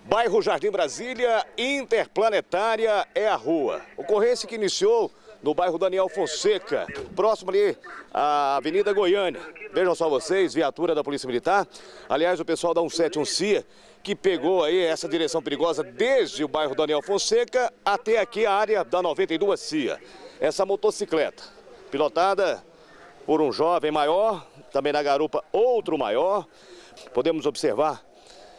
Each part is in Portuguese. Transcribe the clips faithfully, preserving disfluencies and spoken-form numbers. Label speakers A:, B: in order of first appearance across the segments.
A: Bairro Jardim Brasília, Interplanetária é a rua. Ocorrência que iniciou no bairro Daniel Fonseca, próximo ali à Avenida Goiânia. Vejam só vocês, viatura da Polícia Militar. Aliás, o pessoal da cento e setenta e um C I A, que pegou aí essa direção perigosa desde o bairro Daniel Fonseca até aqui a área da noventa e dois C I A. Essa motocicleta, pilotada por um jovem maior, também na garupa outro maior. Podemos observar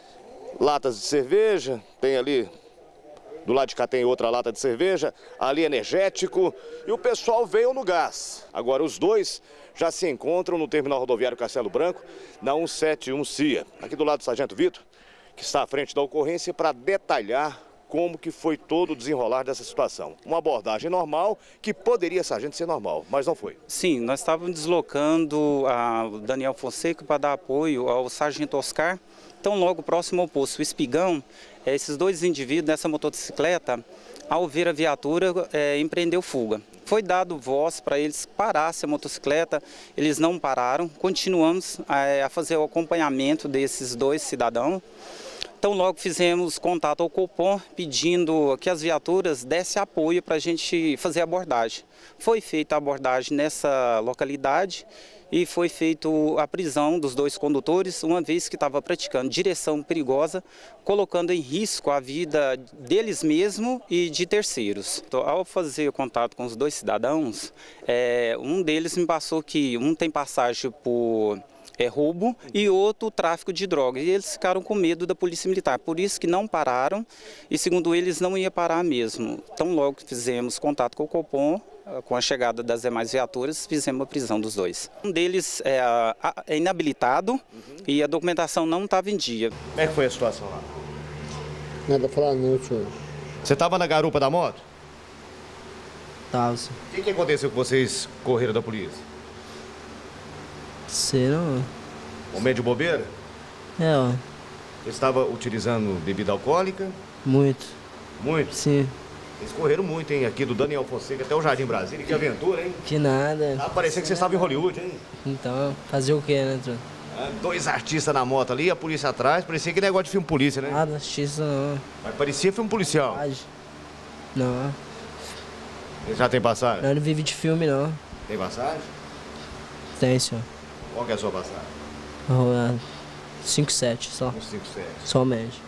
A: latas de cerveja, tem ali, do lado de cá tem outra lata de cerveja, ali energético, e o pessoal veio no gás. Agora os dois já se encontram no terminal rodoviário Castelo Branco, na cento e setenta e um C I A. Aqui do lado do sargento Vitor, que está à frente da ocorrência, para detalhar como que foi todo o desenrolar dessa situação. Uma abordagem normal, que poderia, sargento, ser normal, mas não foi.
B: Sim, nós estávamos deslocando a Daniel Fonseca para dar apoio ao sargento Oscar. Então, logo próximo ao posto Espigão, esses dois indivíduos nessa motocicleta, ao ver a viatura, é, empreendeu fuga. Foi dado voz para eles parassem a motocicleta, eles não pararam, continuamos a, a fazer o acompanhamento desses dois cidadãos. Então, logo fizemos contato ao Copom, pedindo que as viaturas dessem apoio para a gente fazer a abordagem. Foi feita a abordagem nessa localidade e foi feita a prisão dos dois condutores, uma vez que estava praticando direção perigosa, colocando em risco a vida deles mesmos e de terceiros. Então, ao fazer contato com os dois cidadãos, é, um deles me passou que um tem passagem por É roubo e outro tráfico de drogas. E eles ficaram com medo da Polícia Militar, por isso que não pararam e, segundo eles, não ia parar mesmo. Então, logo fizemos contato com o Copom, com a chegada das demais viaturas, fizemos a prisão dos dois. Um deles é, é inabilitado uhum. e a documentação não estava em dia.
A: Como é que foi a situação lá?
C: Nada a falar não, senhor.
A: Você estava na garupa da moto?
C: Tava.
A: O que, que aconteceu com vocês correram da polícia?
C: Sei não.
A: Momento de bobeira?
C: É, ó.
A: Você estava utilizando bebida alcoólica?
C: Muito.
A: Muito?
C: Sim.
A: Eles correram muito, hein? Aqui do Daniel Fonseca até o Jardim Brasília. Que aventura, hein?
C: Que nada.
A: Ah, parecia que você estava em Hollywood, hein?
C: Então, fazer o quê, né, Tro?
A: Ah, dois artistas na moto ali, a polícia atrás. Parecia que negócio de filme polícia, né?
C: Nada, artista não.
A: Mas parecia filme policial.
C: Não.
A: Ele já tem passagem?
C: Não, não vive de filme, não.
A: Tem passagem?
C: Tem, senhor.
A: Qual que é a sua passagem?
C: cinco sete só.
A: cinco sete.
C: Somente.